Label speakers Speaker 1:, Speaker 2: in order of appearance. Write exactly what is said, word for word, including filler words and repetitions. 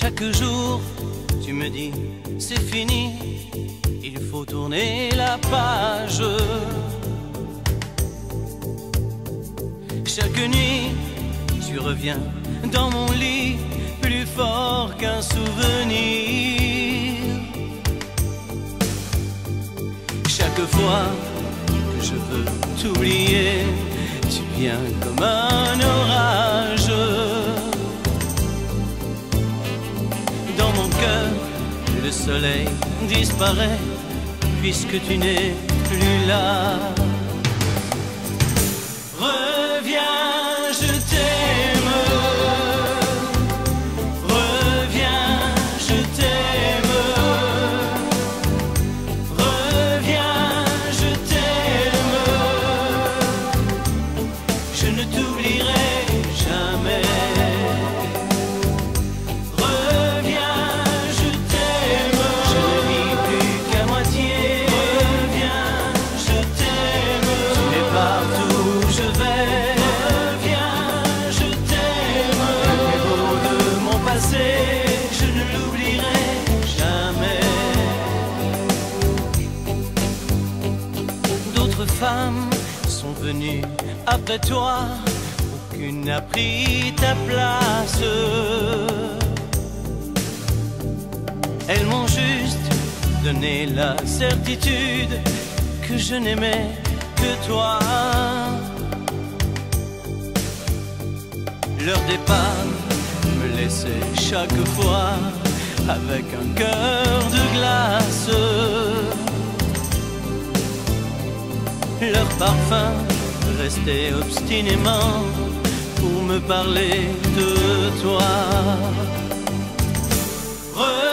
Speaker 1: Chaque jour, tu me dis, c'est fini, il faut tourner la page. Chaque nuit, tu reviens dans mon lit, plus fort qu'un souvenir. Chaque fois que je veux t'oublier, tu viens comme un orage. Dans mon cœur, le soleil disparaît, puisque tu n'es plus là. Reviens, je t'aime. Reviens, je t'aime. Reviens, je t'aime. Je ne t'oublierai jamais. Je ne l'oublierai jamais. D'autres femmes sont venues après toi, aucune n'a pris ta place. Elles m'ont juste donné la certitude que je n'aimais que toi. Leur départ me laissait chaque fois avec un cœur de glace. Leur parfum restait obstinément pour me parler de toi.